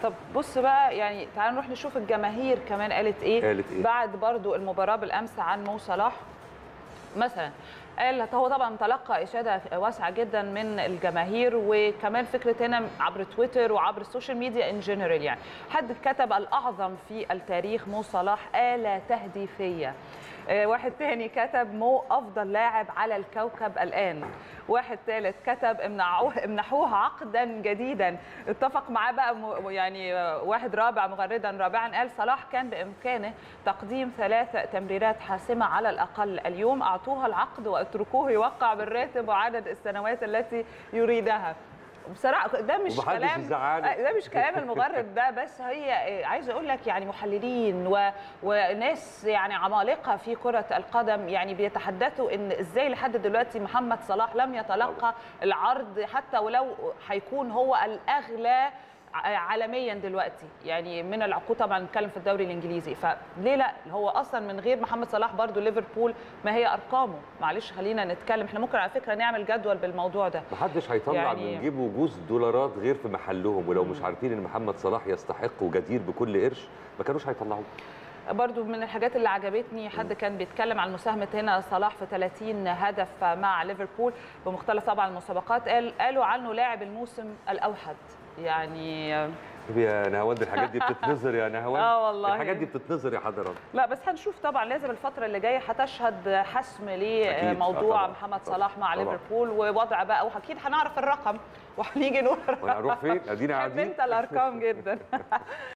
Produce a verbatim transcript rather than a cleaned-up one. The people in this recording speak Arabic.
طب بص بقى، يعني تعال نروح نشوف الجماهير كمان قالت ايه, قالت إيه؟ بعد برضو المباراه بالامس عن مو صلاح. مثلا قال هو طبعا تلقى اشاده واسعه جدا من الجماهير، وكمان فكره هنا عبر تويتر وعبر السوشيال ميديا ان جنرال. يعني حد كتب الاعظم في التاريخ مو صلاح آلة تهديفيه. واحد تاني كتب مو افضل لاعب على الكوكب الان. واحد ثالث كتب امنعوه امنحوه عقدا جديدا. اتفق معاه بقى يعني واحد رابع مغردا رابعا قال صلاح كان بامكانه تقديم ثلاث تمريرات حاسمه على الاقل اليوم، اعطوها العقد واتركوه يوقع بالراتب وعدد السنوات التي يريدها. بصراحه ده مش كلام ده مش كلام المغرد ده بس، هي عايزه اقول لك يعني محللين و... وناس يعني عمالقه في كره القدم يعني بيتحدثوا ان ازاي لحد دلوقتي محمد صلاح لم يتلقى العرض، حتى ولو هيكون هو الاغلى عالميا دلوقتي يعني من العقود. طبعا نتكلم في الدوري الانجليزي، فليه لا؟ هو اصلا من غير محمد صلاح برضو ليفربول ما هي ارقامه. معلش خلينا نتكلم، احنا ممكن على فكره نعمل جدول بالموضوع ده. محدش هيطلع يعني من جيبه جوز دولارات غير في محلهم، ولو مش عارفين ان محمد صلاح يستحق وجدير بكل قرش ما كانوش هيطلعوه. برضو من الحاجات اللي عجبتني حد كان بيتكلم عن مساهمه هنا صلاح في ثلاثين هدف مع ليفربول بمختلف طبعا المسابقات. قال قالوا عنه لاعب الموسم الاوحد. يعني يا نهاوند الحاجات دي بتتنظر يا نهاوند. اه والله الحاجات دي بتتنظر يا حضرات. لا بس هنشوف طبعا، لازم الفتره اللي جايه هتشهد حسم لموضوع محمد صلاح مع طبعًا. ليفربول ووضع بقى، واكيد هنعرف الرقم وهنيجي نقول هنروح فين؟ ادينا قاعدين. انت الارقام جدا